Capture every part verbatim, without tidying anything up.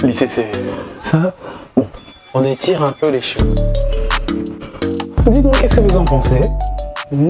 lisser c'est ça. Bon, on étire un peu les cheveux. Dites-moi qu'est-ce que vous en pensez. Mmh.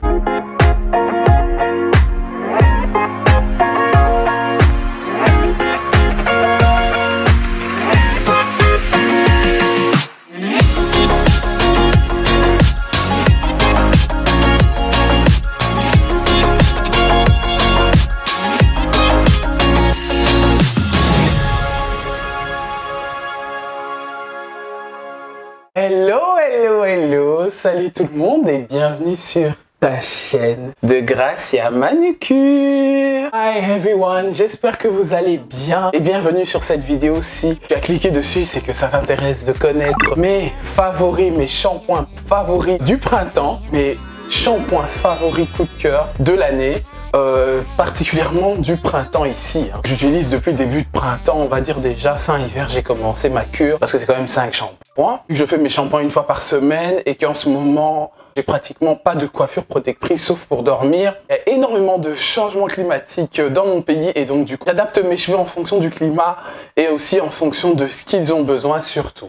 Hello, hello, hello, salut tout le monde et bienvenue sur ta chaîne de Gracia Manucure. Hi everyone, j'espère que vous allez bien et bienvenue sur cette vidéo. Si tu as cliqué dessus, c'est que ça t'intéresse de connaître mes favoris, mes shampoings favoris du printemps, mes shampoings favoris coup de cœur de l'année. Euh, particulièrement du printemps ici. Hein. J'utilise depuis le début de printemps, on va dire déjà fin hiver, j'ai commencé ma cure parce que c'est quand même cinq shampoings. Je fais mes shampoings une fois par semaine et qu'en ce moment, j'ai pratiquement pas de coiffure protectrice sauf pour dormir. Il y a énormément de changements climatiques dans mon pays et donc du coup, j'adapte mes cheveux en fonction du climat et aussi en fonction de ce qu'ils ont besoin surtout.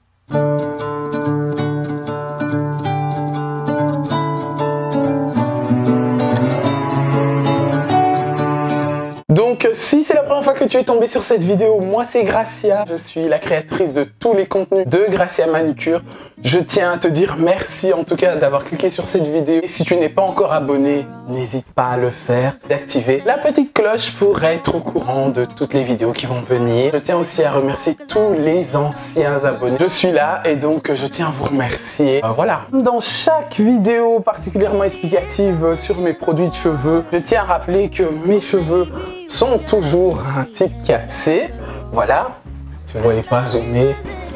Donc si c'est la première fois que tu es tombé sur cette vidéo, moi c'est Gracia, je suis la créatrice de tous les contenus de Gracia Manucure. Je tiens à te dire merci en tout cas d'avoir cliqué sur cette vidéo. Et si tu n'es pas encore abonné, n'hésite pas à le faire, d'activer la petite cloche pour être au courant de toutes les vidéos qui vont venir. Je tiens aussi à remercier tous les anciens abonnés. Je suis là et donc je tiens à vous remercier. Euh, voilà. Dans chaque vidéo particulièrement explicative sur mes produits de cheveux, je tiens à rappeler que mes cheveux sont toujours un type quatre C. Voilà. Si vous ne voyez pas zoomer.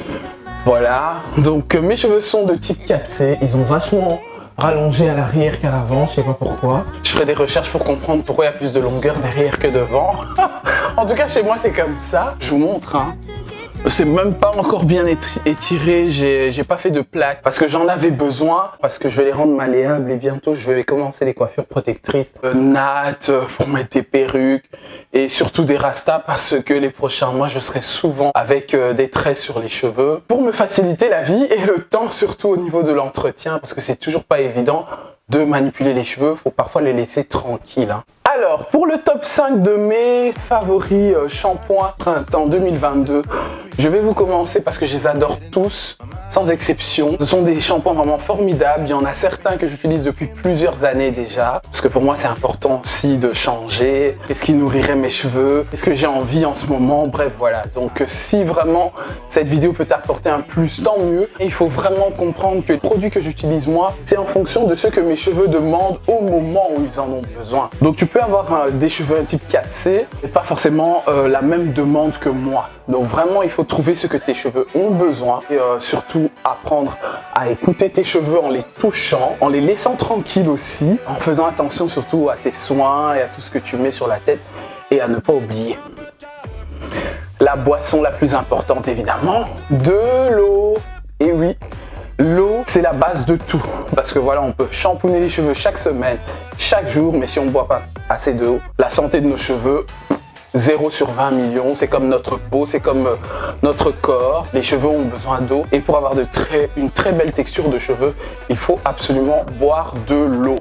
Voilà, donc euh, mes cheveux sont de type quatre C, ils ont vachement rallongé à l'arrière qu'à l'avant, je sais pas pourquoi. Je ferai des recherches pour comprendre pourquoi il y a plus de longueur derrière que devant. En tout cas, chez moi, c'est comme ça. Je vous montre, hein. C'est même pas encore bien étiré, j'ai pas fait de plaques parce que j'en avais besoin, parce que je vais les rendre malléables et bientôt je vais commencer les coiffures protectrices euh, nattes pour mettre des perruques et surtout des rastas parce que les prochains mois je serai souvent avec euh, des traits sur les cheveux pour me faciliter la vie et le temps surtout au niveau de l'entretien parce que c'est toujours pas évident de manipuler les cheveux, faut parfois les laisser tranquilles. Hein. Alors, pour le top cinq de mes favoris euh, shampoings printemps deux mille vingt-deux, je vais vous commencer parce que je les adore tous, sans exception. Ce sont des shampoings vraiment formidables. Il y en a certains que j'utilise depuis plusieurs années déjà, parce que pour moi, c'est important aussi de changer. Qu'est-ce qui nourrirait mes cheveux? Qu'est-ce que j'ai envie en ce moment? Bref, voilà. Donc, si vraiment cette vidéo peut t'apporter un plus, tant mieux. Et il faut vraiment comprendre que les produits que j'utilise moi, c'est en fonction de ce que mes cheveux demandent au moment où ils en ont besoin. Donc, tu peux avoir euh, des cheveux un type quatre C et pas forcément euh, la même demande que moi. Donc vraiment, il faut trouver ce que tes cheveux ont besoin et euh, surtout apprendre à écouter tes cheveux en les touchant, en les laissant tranquilles aussi, en faisant attention surtout à tes soins et à tout ce que tu mets sur la tête et à ne pas oublier la boisson la plus importante évidemment, de l'eau. Et oui, l'eau, c'est la base de tout. Parce que voilà, on peut shampooiner les cheveux chaque semaine, chaque jour, mais si on ne boit pas assez d'eau, la santé de nos cheveux, zéro sur vingt millions, c'est comme notre peau, c'est comme euh, notre corps. Les cheveux ont besoin d'eau et pour avoir de très, une très belle texture de cheveux, il faut absolument boire de l'eau.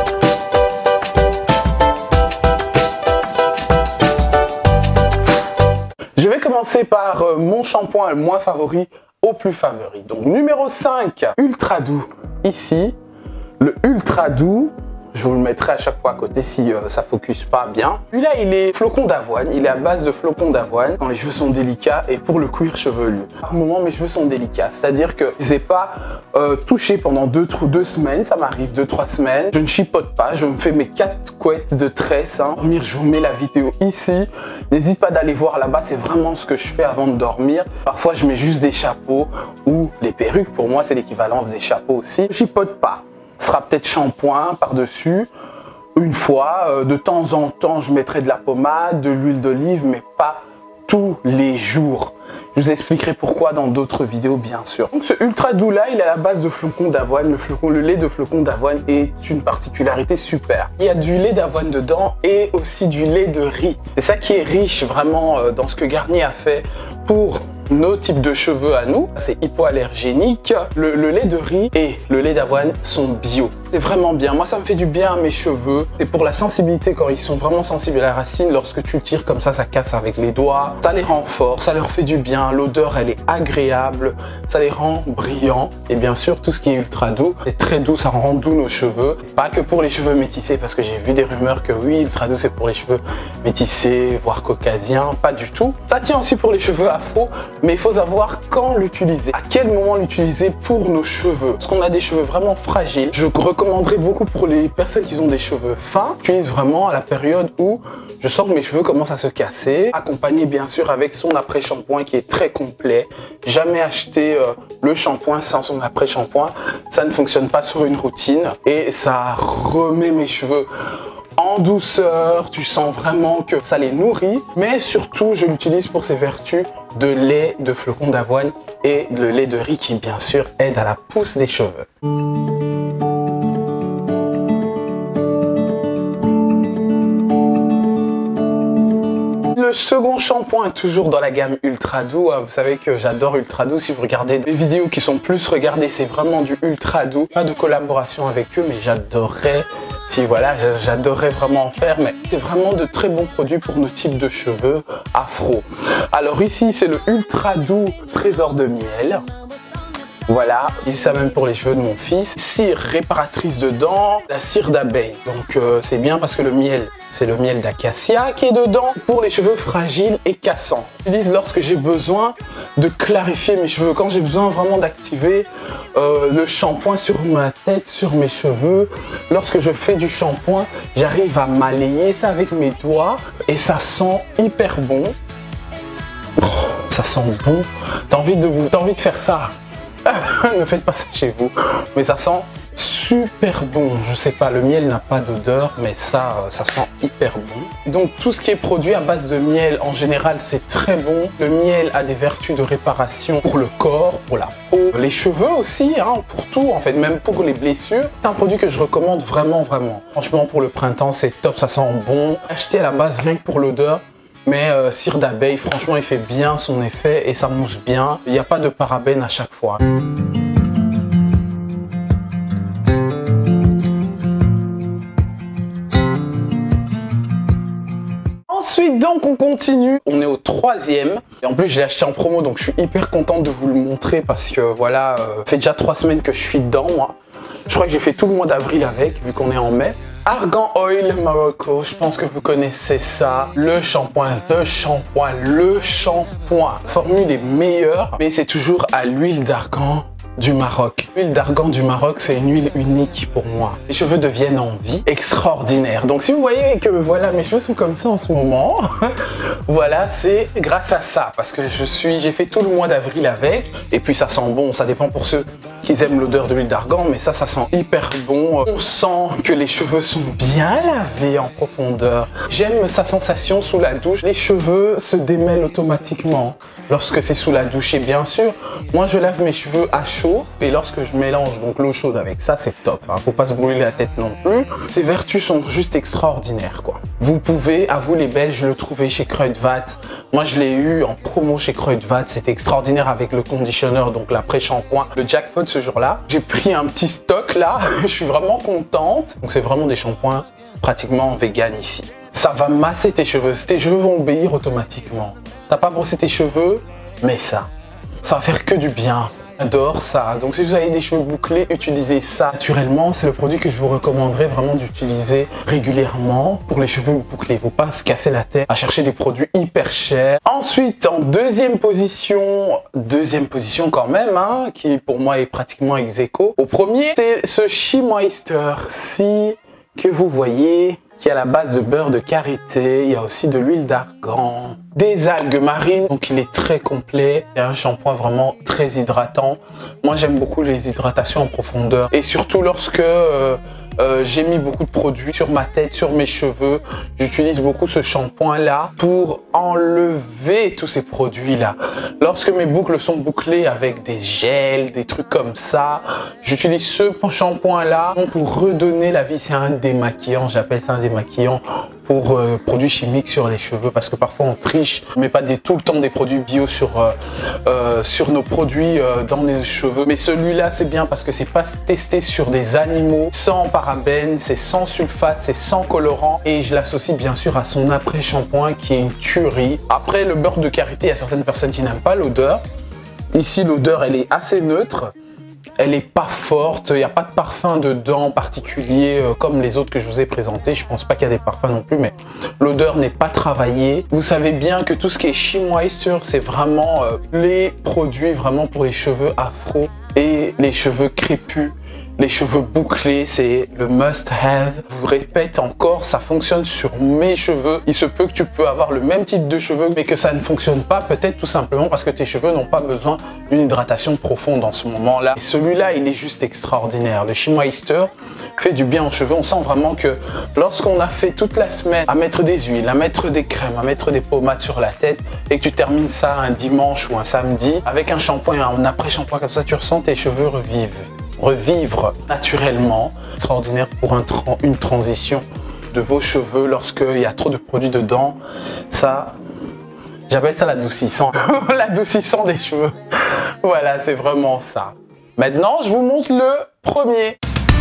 Je vais commencer par euh, mon shampoing le moins favori au plus favori. Donc numéro cinq, Ultra Doux. Ici, le Ultra Doux. Je vous le mettrai à chaque fois à côté si euh, ça focus pas bien. Lui-là, il est flocon d'avoine. Il est à base de flocon d'avoine quand les cheveux sont délicats et pour le cuir chevelu. Par moment, mes cheveux sont délicats. C'est-à-dire que je les ai pas euh, touchés pendant deux, deux semaines. Ça m'arrive deux, trois semaines. Je ne chipote pas. Je me fais mes quatre couettes de tresse. Hein. Dormir, je vous mets la vidéo ici. N'hésite pas d'aller voir là-bas. C'est vraiment ce que je fais avant de dormir. Parfois, je mets juste des chapeaux ou les perruques. Pour moi, c'est l'équivalence des chapeaux aussi. Je chipote pas. Ce sera peut-être shampoing par-dessus, une fois. Euh, de temps en temps, je mettrai de la pommade, de l'huile d'olive, mais pas tous les jours. Je vous expliquerai pourquoi dans d'autres vidéos, bien sûr. Donc ce Ultra Doux là, il est à la base de flocons d'avoine. Le, flocon, le lait de flocons d'avoine est une particularité super. Il y a du lait d'avoine dedans et aussi du lait de riz. C'est ça qui est riche vraiment euh, dans ce que Garnier a fait pour nos types de cheveux à nous, c'est hypoallergénique. Le, le lait de riz et le lait d'avoine sont bio. C'est vraiment bien. Moi, ça me fait du bien à mes cheveux. C'est pour la sensibilité quand ils sont vraiment sensibles à la racine. Lorsque tu tires comme ça, ça casse avec les doigts. Ça les rend forts, ça leur fait du bien. L'odeur, elle est agréable. Ça les rend brillants. Et bien sûr, tout ce qui est ultra doux, c'est très doux. Ça rend doux nos cheveux. Pas que pour les cheveux métissés, parce que j'ai vu des rumeurs que oui, ultra doux, c'est pour les cheveux métissés, voire caucasiens. Pas du tout. Ça tient aussi pour les cheveux afro. Mais il faut savoir quand l'utiliser, à quel moment l'utiliser pour nos cheveux. Parce qu'on a des cheveux vraiment fragiles. Je recommanderais beaucoup pour les personnes qui ont des cheveux fins. J'utilise vraiment à la période où je sens que mes cheveux commencent à se casser. Accompagné bien sûr avec son après-shampoing qui est très complet. Jamais acheter euh, le shampoing sans son après-shampoing. Ça ne fonctionne pas sur une routine. Et ça remet mes cheveux en douceur, tu sens vraiment que ça les nourrit, mais surtout je l'utilise pour ses vertus de lait de flocons d'avoine et le lait de riz qui bien sûr aide à la pousse des cheveux. Le second shampoing, toujours dans la gamme Ultra Doux. Vous savez que j'adore Ultra Doux. Si vous regardez des vidéos qui sont plus regardées, c'est vraiment du Ultra Doux. Pas de collaboration avec eux, mais j'adorerais, si voilà, j'adorerais vraiment en faire. Mais c'est vraiment de très bons produits pour nos types de cheveux afro. Alors ici, c'est le Ultra Doux Trésor de miel. Voilà, ici ça même pour les cheveux de mon fils. Cire réparatrice dedans, la cire d'abeille. Donc euh, c'est bien parce que le miel, c'est le miel d'acacia qui est dedans pour les cheveux fragiles et cassants. J'utilise lorsque j'ai besoin de clarifier mes cheveux, quand j'ai besoin vraiment d'activer euh, le shampoing sur ma tête, sur mes cheveux. Lorsque je fais du shampoing, j'arrive à malayer ça avec mes doigts et ça sent hyper bon. Oh, ça sent bon. T'as envie de, t'as envie de faire ça. Ne faites pas ça chez vous, mais ça sent super bon. Je sais pas, le miel n'a pas d'odeur, mais ça, ça sent hyper bon. Donc tout ce qui est produit à base de miel, en général, c'est très bon. Le miel a des vertus de réparation pour le corps, pour la peau, les cheveux aussi, hein, pour tout, en fait, même pour les blessures. C'est un produit que je recommande vraiment, vraiment. Franchement, pour le printemps, c'est top, ça sent bon. Acheter à la base rien que pour l'odeur. Mais euh, cire d'abeille, franchement, il fait bien son effet et ça mousse bien. Il n'y a pas de parabènes à chaque fois. Ensuite, donc, on continue. On est au troisième. Et en plus, je l'ai acheté en promo, donc je suis hyper contente de vous le montrer parce que voilà, euh, ça fait déjà trois semaines que je suis dedans, moi. Je crois que j'ai fait tout le mois d'avril avec, vu qu'on est en mai. Argan Oil Morocco, je pense que vous connaissez ça. Le shampoing, the shampoing, le shampoing. La formule est meilleure, mais c'est toujours à l'huile d'argan du Maroc. L'huile d'argan du Maroc, c'est une huile unique pour moi. Les cheveux deviennent en vie extraordinaire. Donc si vous voyez que voilà, mes cheveux sont comme ça en ce moment, voilà, c'est grâce à ça. Parce que je suis, j'ai fait tout le mois d'avril avec, et puis ça sent bon. Ça dépend pour ceux qui aiment l'odeur de l'huile d'argan, mais ça, ça sent hyper bon. On sent que les cheveux sont bien lavés en profondeur. J'aime sa sensation sous la douche. Les cheveux se démêlent automatiquement lorsque c'est sous la douche. Et bien sûr, moi je lave mes cheveux à chaud. Et lorsque je mélange donc l'eau chaude avec ça, c'est top, hein. Faut pas se brûler la tête non plus. Ces vertus sont juste extraordinaires, quoi. Vous pouvez, à vous les Belges, le trouver chez Kruidvat. Moi je l'ai eu en promo chez Kruidvat, c'était extraordinaire avec le conditionneur, donc l'après-shampoing, le jackpot ce jour-là. J'ai pris un petit stock là, je suis vraiment contente. Donc c'est vraiment des shampoings pratiquement vegan ici. Ça va masser tes cheveux, tes cheveux vont obéir automatiquement. T'as pas brossé tes cheveux, mais ça, ça va faire que du bien. J'adore ça. Donc si vous avez des cheveux bouclés, utilisez ça naturellement. C'est le produit que je vous recommanderais vraiment d'utiliser régulièrement pour les cheveux bouclés. Il ne faut pas se casser la tête à chercher des produits hyper chers. Ensuite, en deuxième position, deuxième position quand même, hein, qui pour moi est pratiquement ex aequo. Au premier, c'est ce She Moisture-ci que vous voyez, qui est à la base de beurre de karité. Il y a aussi de l'huile d'argan, des algues marines, donc il est très complet. C'est un shampoing vraiment très hydratant. Moi j'aime beaucoup les hydratations en profondeur et surtout lorsque euh, euh, j'ai mis beaucoup de produits sur ma tête, sur mes cheveux, j'utilise beaucoup ce shampoing là pour enlever tous ces produits là. Lorsque mes boucles sont bouclées avec des gels, des trucs comme ça, j'utilise ce shampoing là pour redonner la vie. C'est un démaquillant, j'appelle ça un démaquillant pour euh, produits chimiques sur les cheveux, parce que parfois on triche, on met pas des, tout le temps des produits bio sur, euh, euh, sur nos produits euh, dans les cheveux. Mais celui-là c'est bien parce que c'est pas testé sur des animaux, sans parabènes, c'est sans sulfate, c'est sans colorant, et je l'associe bien sûr à son après-shampoing qui est une tuerie. Après le beurre de karité, il y a certaines personnes qui n'aiment pas l'odeur. Ici l'odeur elle est assez neutre. Elle n'est pas forte, il n'y a pas de parfum dedans particulier euh, comme les autres que je vous ai présentés. Je pense pas qu'il y a des parfums non plus, mais l'odeur n'est pas travaillée. Vous savez bien que tout ce qui est Shea Moisture, c'est vraiment euh, les produits vraiment pour les cheveux afro et les cheveux crépus. Les cheveux bouclés, c'est le must-have. Je vous répète encore, ça fonctionne sur mes cheveux. Il se peut que tu peux avoir le même type de cheveux, mais que ça ne fonctionne pas, peut-être tout simplement parce que tes cheveux n'ont pas besoin d'une hydratation profonde en ce moment-là. Et celui-là, il est juste extraordinaire. Le Shea Moisture fait du bien aux cheveux. On sent vraiment que lorsqu'on a fait toute la semaine à mettre des huiles, à mettre des crèmes, à mettre des pommades sur la tête, et que tu termines ça un dimanche ou un samedi, avec un shampoing, un après-shampoing comme ça, tu ressens tes cheveux revivre. revivre naturellement. Extraordinaire pour un tra une transition de vos cheveux lorsqu'il y a trop de produits dedans. Ça, j'appelle ça l'adoucissant. L'adoucissant des cheveux. Voilà, c'est vraiment ça. Maintenant, je vous montre le premier.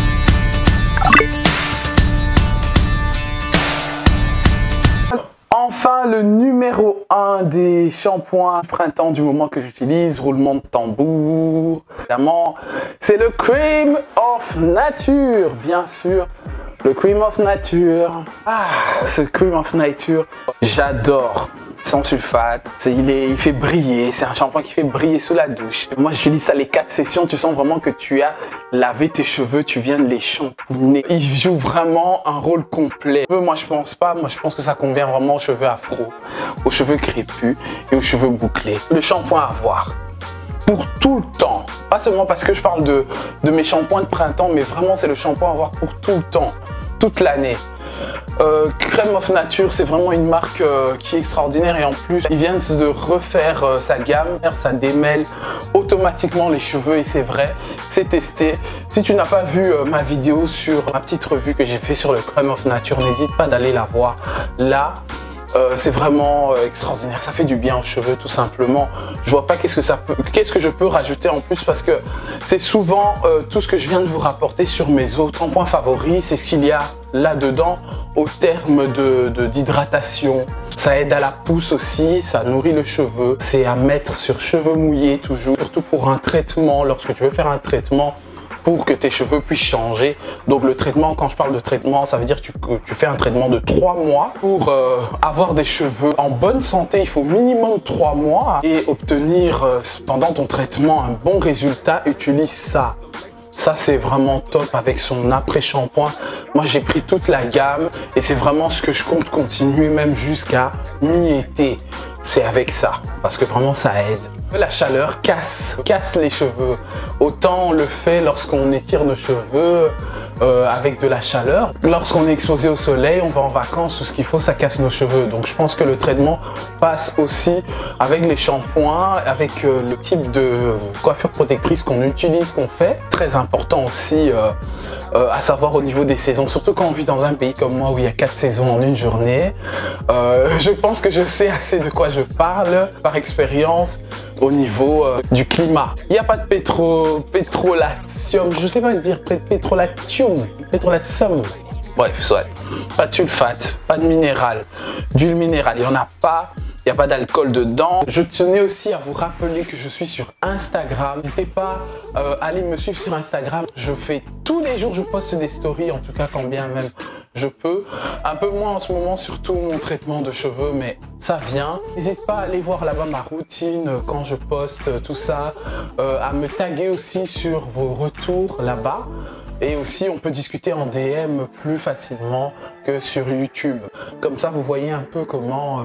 Enfin, le numéro un des shampoings printemps du moment que j'utilise, roulement de tambour. Évidemment, c'est le Cream of Nature, bien sûr. Le Cream of Nature. Ah, ce Cream of Nature, j'adore. Sans sulfate, il, est, il fait briller, c'est un shampoing qui fait briller sous la douche. Moi j'utilise ça les quatre sessions, tu sens vraiment que tu as lavé tes cheveux, tu viens de les shampooiner. Il joue vraiment un rôle complet. Moi je pense pas, moi je pense que ça convient vraiment aux cheveux afro, aux cheveux crépus et aux cheveux bouclés. Le shampoing à avoir pour tout le temps, pas seulement parce que je parle de, de mes shampoings de printemps, mais vraiment c'est le shampoing à avoir pour tout le temps, toute l'année. Euh, Cream of Nature, c'est vraiment une marque euh, qui est extraordinaire, et en plus ils viennent de refaire euh, sa gamme, ça démêle automatiquement les cheveux, et c'est vrai, c'est testé. Si tu n'as pas vu euh, ma vidéo sur ma petite revue que j'ai fait sur le Cream of Nature, n'hésite pas d'aller la voir. Là Euh, c'est vraiment euh, extraordinaire, ça fait du bien aux cheveux tout simplement. Je vois pas qu'est-ce que ça peut, qu'est-ce que je peux rajouter en plus, parce que c'est souvent euh, tout ce que je viens de vous rapporter sur mes autres shampoings favoris, c'est ce qu'il y a là-dedans au terme de, de, d'hydratation. Ça aide à la pousse aussi, ça nourrit le cheveu, c'est à mettre sur cheveux mouillés toujours, surtout pour un traitement, lorsque tu veux faire un traitement pour que tes cheveux puissent changer. Donc le traitement, quand je parle de traitement, ça veut dire que tu, que tu fais un traitement de trois mois. Pour euh, avoir des cheveux en bonne santé, il faut minimum trois mois. Et obtenir euh, pendant ton traitement un bon résultat, utilise ça. Ça c'est vraiment top avec son après-shampoing. Moi j'ai pris toute la gamme et c'est vraiment ce que je compte continuer même jusqu'à mi-été. C'est avec ça, parce que vraiment ça aide. La chaleur casse, casse les cheveux. Autant on le fait lorsqu'on étire nos cheveux euh, avec de la chaleur. Lorsqu'on est exposé au soleil, on va en vacances, tout ce qu'il faut, ça casse nos cheveux. Donc je pense que le traitement passe aussi avec les shampoings, avec euh, le type de coiffure protectrice qu'on utilise, qu'on fait. Très important aussi euh, euh, à savoir au niveau des saisons, surtout quand on vit dans un pays comme moi où il y a quatre saisons en une journée. Euh, je pense que je sais assez de quoi je parle par expérience au niveau euh, du climat. Il n'y a pas de pétro, pétrolatium, je sais pas dire pétrolatium, pétrolatium. Bref, soit. Pas de sulfate, pas de minéral, d'huile minérale, il n'y en a pas. Il n'y a pas d'alcool dedans. Je tenais aussi à vous rappeler que je suis sur Instagram. N'hésitez pas euh, à aller me suivre sur Instagram. Je fais tous les jours, je poste des stories, en tout cas quand bien même je peux. Un peu moins en ce moment, surtout mon traitement de cheveux, mais ça vient. N'hésite pas à aller voir là-bas ma routine quand je poste tout ça. Euh, à me taguer aussi sur vos retours là-bas. Et aussi, on peut discuter en D M plus facilement que sur YouTube. Comme ça, vous voyez un peu comment... Euh,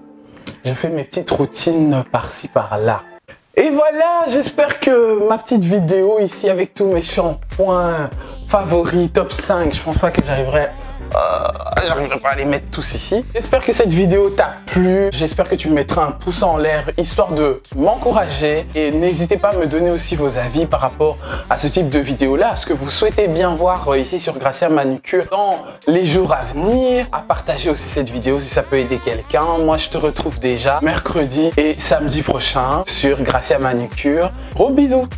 je fais mes petites routines par-ci par-là. Et voilà, j'espère que ma petite vidéo ici avec tous mes shampoings favoris, top cinq, je pense pas que j'arriverai Euh, J'arriverai pas à les mettre tous ici. J'espère que cette vidéo t'a plu. J'espère que tu me mettras un pouce en l'air histoire de m'encourager. Et n'hésitez pas à me donner aussi vos avis par rapport à ce type de vidéo là. Ce que vous souhaitez bien voir ici sur Gracia Manucure dans les jours à venir. À partager aussi cette vidéo si ça peut aider quelqu'un. Moi je te retrouve déjà mercredi et samedi prochain sur Gracia Manucure. Gros bisous.